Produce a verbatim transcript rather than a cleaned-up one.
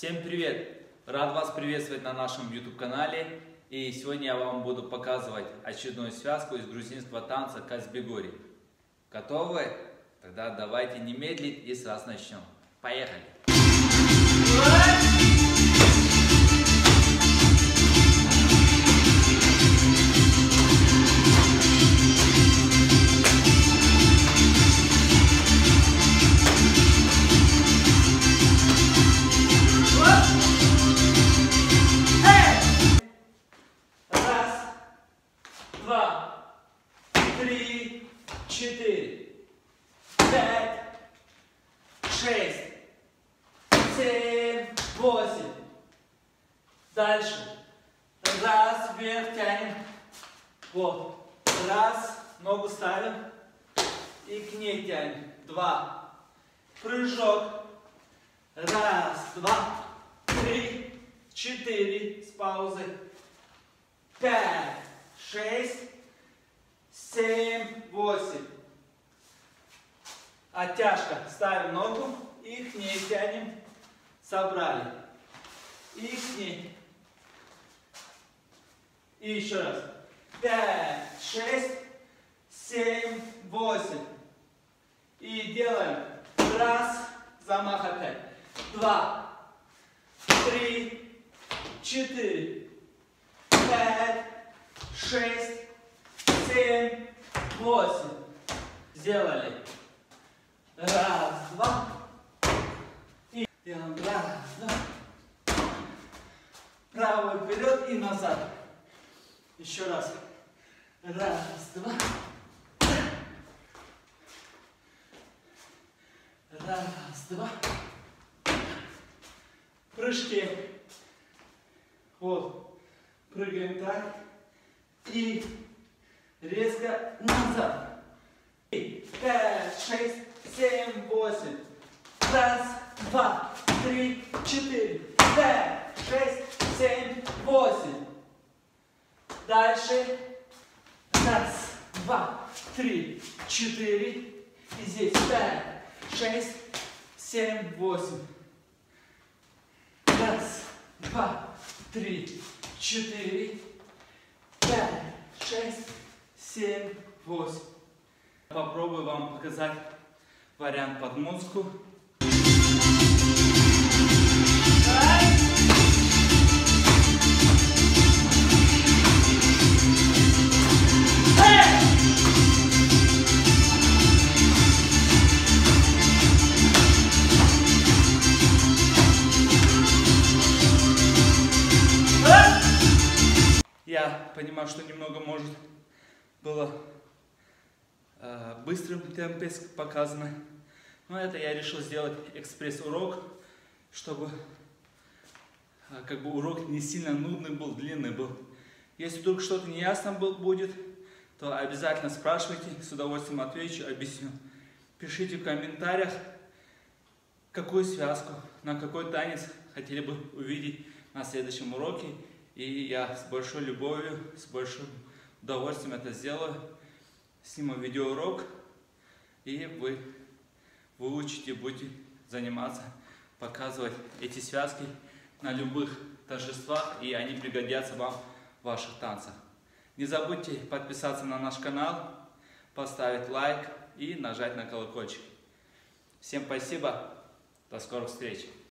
Всем привет! Рад вас приветствовать на нашем YouTube канале. И сегодня я вам буду показывать очередную связку из грузинского танца Казбегури. Готовы? Тогда давайте не медлить и сразу начнем. Поехали! Два, три, четыре, пять, шесть, семь, восемь. Дальше. Раз, вверх тянем. Вот. Раз, ногу ставим и к ней тянем. Два. Прыжок. Раз, два, три, четыре. С паузой. Пять. Шесть, семь, восемь. Оттяжка. Ставим ногу и к ней тянем. Собрали. И к ней. И еще раз. Пять, шесть, семь, восемь. И делаем. Раз. Замах опять. Два. Три. Четыре. Пять. Шесть, семь, восемь. Сделали. Раз, два. И делаем. Раз, два. Правый вперед и назад. Еще раз. Раз, два. Раз, два. Прыжки. Вот. Прыгаем так. И резко назад. И пять, шесть, семь, восемь. Раз, два, три, четыре, пять, шесть, семь, восемь. Дальше. Раз, два, три, четыре. И здесь пять, шесть, семь, восемь. Раз, два, три, четыре. Пять, шесть, семь, восемь. Попробую вам показать вариант под музыку. Я понимаю, что немного, может, было э, быстрым темпе показано, но это я решил сделать экспресс-урок, чтобы э, как бы урок не сильно нудный был, длинный был. Если вдруг что-то неясно будет, то обязательно спрашивайте, с удовольствием отвечу, объясню. Пишите в комментариях, какую связку, на какой танец хотели бы увидеть на следующем уроке. И я с большой любовью, с большим удовольствием это сделаю. Сниму видеоурок, и вы выучите, будете заниматься, показывать эти связки на любых торжествах, и они пригодятся вам в ваших танцах. Не забудьте подписаться на наш канал, поставить лайк и нажать на колокольчик. Всем спасибо, до скорых встреч!